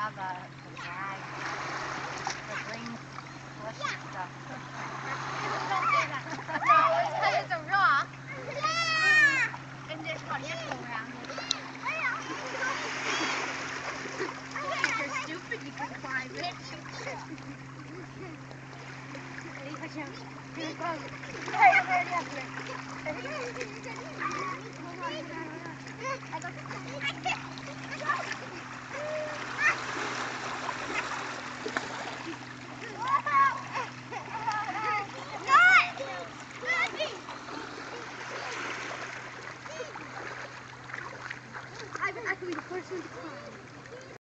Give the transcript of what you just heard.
have a bag for green slushy stuff. Don't say that. No, it's because it's a rock. And there's a nickel around it. If you're stupid, you can climb it. Here it goes. Hey, hurry up here.